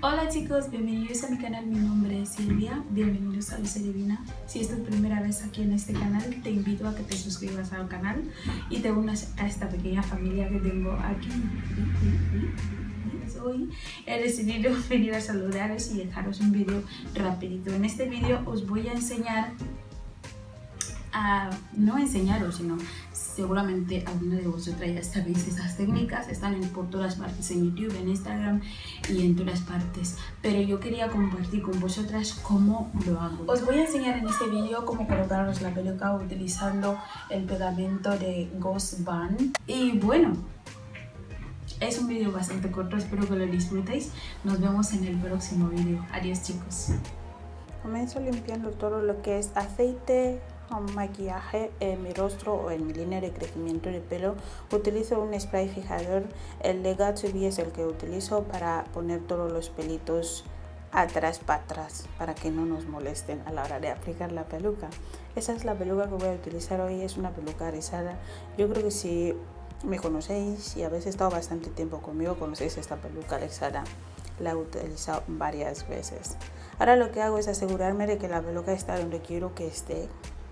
Hola chicos, bienvenidos a mi canal, mi nombre es Silvia, bienvenidos a Luce Divina. Si es tu primera vez aquí en este canal, te invito a que te suscribas al canal y te unas a esta pequeña familia que tengo aquí. Hoy he decidido venir a saludaros y dejaros un vídeo rapidito. En este vídeo os voy a enseñar no enseñaros, sino seguramente alguna de vosotras ya sabéis estas técnicas, están por todas partes en YouTube, en Instagram y en todas partes, pero yo quería compartir con vosotras cómo lo hago. Os voy a enseñar en este vídeo cómo colocaros la peluca utilizando el pegamento de Ghost Bond. Y bueno, es un vídeo bastante corto, espero que lo disfrutéis. Nos vemos en el próximo vídeo. Adiós chicos. Comienzo limpiando todo lo que es aceite o maquillaje en mi rostro o en mi línea de crecimiento de pelo. Utilizo un spray fijador, el de Gatsby es el que utilizo para poner todos los pelitos atrás para atrás, para que no nos molesten a la hora de aplicar la peluca. Esa es la peluca que voy a utilizar hoy, es una peluca rizada. Yo creo que si me conocéis y habéis estado bastante tiempo conmigo, conocéis esta peluca rizada. La he utilizado varias veces. Ahora lo que hago es asegurarme de que la peluca está donde quiero que esté.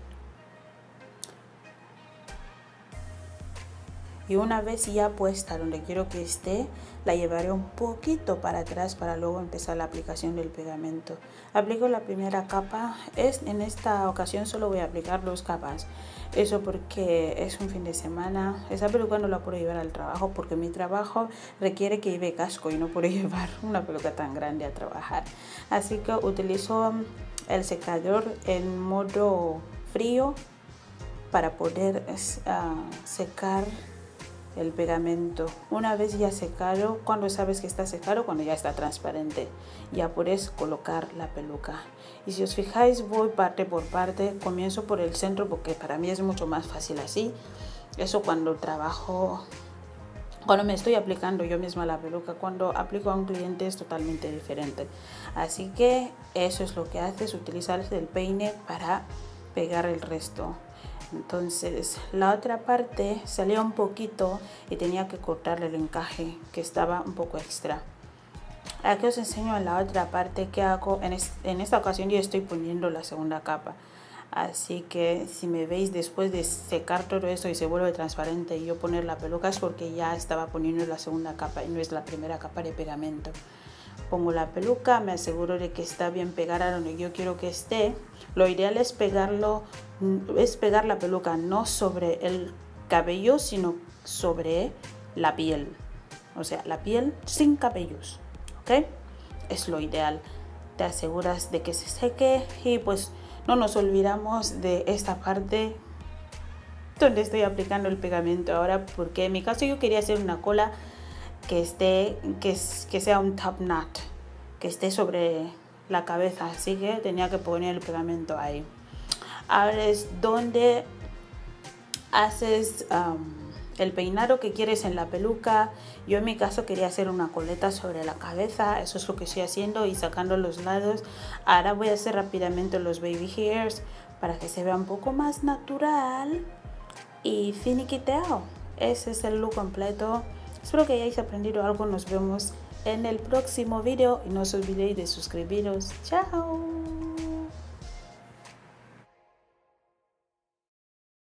Y una vez ya puesta donde quiero que esté, la llevaré un poquito para atrás para luego empezar la aplicación del pegamento. Aplico la primera capa. En esta ocasión solo voy a aplicar 2 capas. Eso porque es un fin de semana. Esa peluca no la puedo llevar al trabajo porque mi trabajo requiere que lleve casco y no puedo llevar una peluca tan grande a trabajar. Así que utilizo el secador en modo frío para poder secar el pegamento. Una vez ya secado, cuando sabes que está secado, cuando ya está transparente, ya puedes colocar la peluca. Y si os fijáis, voy parte por parte. Comienzo por el centro porque para mí es mucho más fácil así. Eso cuando trabajo, cuando me estoy aplicando yo misma la peluca. Cuando aplico a un cliente es totalmente diferente. Así que eso es lo que haces, utilizar el peine para pegar el resto. Entonces la otra parte salía un poquito y tenía que cortarle el encaje que estaba un poco extra. Aquí os enseño en la otra parte que hago. En esta ocasión yo estoy poniendo la segunda capa. Así que si me veis después de secar todo esto y se vuelve transparente y yo poner la peluca es porque ya estaba poniendo la segunda capa y no es la primera capa de pegamento. Pongo la peluca, me aseguro de que está bien pegada donde yo quiero que esté. Lo ideal es pegar la peluca no sobre el cabello, sino sobre la piel. O sea, la piel sin cabellos, ¿ok? Es lo ideal. Te aseguras de que se seque y pues no nos olvidamos de esta parte donde estoy aplicando el pegamento ahora, porque en mi caso yo quería hacer una cola que sea un top knot, que esté sobre la cabeza, así que tenía que poner el pegamento ahí. Ahora es donde haces el peinado que quieres en la peluca. Yo en mi caso quería hacer una coleta sobre la cabeza, eso es lo que estoy haciendo y sacando los lados. Ahora voy a hacer rápidamente los baby hairs para que se vea un poco más natural y finiquiteado. Ese es el look completo. Espero que hayáis aprendido algo. Nos vemos en el próximo video y no os olvidéis de suscribiros. Chao.